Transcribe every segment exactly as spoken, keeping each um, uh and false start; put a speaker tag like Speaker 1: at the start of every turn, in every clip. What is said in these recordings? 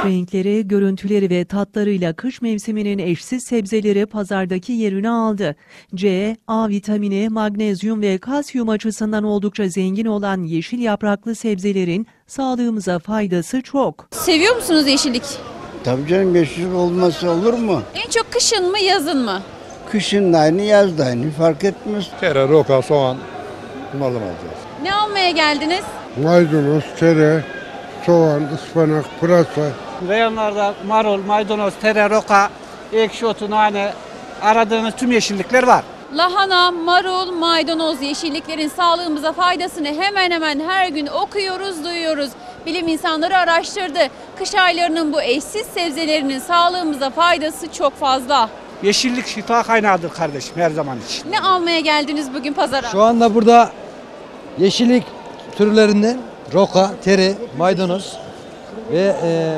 Speaker 1: Renkleri, görüntüleri ve tatlarıyla kış mevsiminin eşsiz sebzeleri pazardaki yerini aldı. C, A vitamini, magnezyum ve kalsiyum açısından oldukça zengin olan yeşil yapraklı sebzelerin sağlığımıza faydası çok.
Speaker 2: Seviyor musunuz yeşillik?
Speaker 3: Tabii canım, yeşil olması olur mu?
Speaker 2: En çok kışın mı yazın mı?
Speaker 3: Kışın da aynı, yaz da aynı, fark etmez.
Speaker 4: Tere, roka, soğan bunlardan alacağız.
Speaker 2: Ne almaya geldiniz?
Speaker 5: Maydanoz, tere, soğan, ıspanak, pırasa.
Speaker 6: Reyonlarda marul, maydanoz, tere, roka, ekşi otu, nane, aradığınız tüm yeşillikler var.
Speaker 2: Lahana, marul, maydanoz, yeşilliklerin sağlığımıza faydasını hemen hemen her gün okuyoruz, duyuyoruz. Bilim insanları araştırdı. Kış aylarının bu eşsiz sebzelerinin sağlığımıza faydası çok fazla.
Speaker 6: Yeşillik şifa kaynağıdır kardeşim, her zaman için.
Speaker 2: Ne almaya geldiniz bugün pazara?
Speaker 7: Şu anda burada yeşillik türlerinden roka, tere, maydanoz ve e,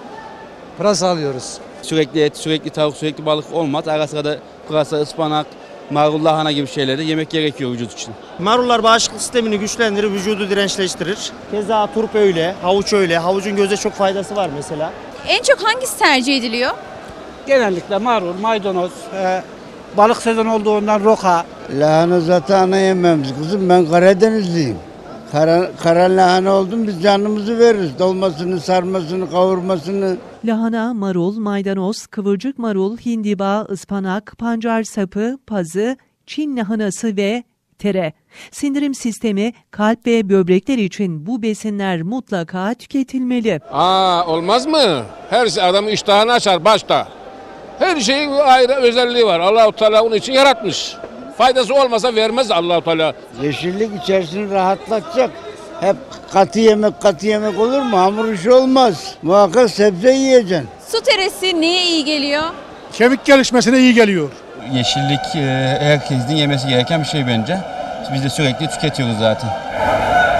Speaker 7: pırasa alıyoruz.
Speaker 8: Sürekli et, sürekli tavuk, sürekli balık olmaz. Ara sırada pırasa, ıspanak, marul, lahana gibi şeyleri yemek gerekiyor vücut için.
Speaker 9: Marullar bağışıklık sistemini güçlendirir, vücudu dirençleştirir. Keza turp öyle, havuç öyle. Havucun göze çok faydası var mesela.
Speaker 2: En çok hangisi tercih ediliyor?
Speaker 6: Genellikle marul, maydanoz, e, balık sezonu olduğundan roka.
Speaker 3: Lahana zaten ana yemeğimiz kızım, ben Karadenizliyim. Kara, kara lahana oldum, biz canımızı veririz. Dolmasını, sarmasını, kavurmasını.
Speaker 1: Lahana, marul, maydanoz, kıvırcık marul, hindiba, ıspanak, pancar sapı, pazı, Çin lahanası ve tere. Sindirim sistemi, kalp ve böbrekler için bu besinler mutlaka tüketilmeli.
Speaker 4: Aa, olmaz mı? Her şey adamın iştahını açar başta. Her şeyin ayrı özelliği var. Allah-u Teala onun için yaratmış. Faydası olmasa vermez Allah-u Teala.
Speaker 3: Yeşillik içerisini rahatlatacak. Hep katı yemek katı yemek olur mu? Hamur işi olmaz. Muhakkak sebze yiyeceksin.
Speaker 2: Su teresi neye iyi geliyor?
Speaker 5: Kemik gelişmesine iyi geliyor.
Speaker 8: Yeşillik herkesin yemesi gereken bir şey bence. Biz de sürekli tüketiyoruz zaten.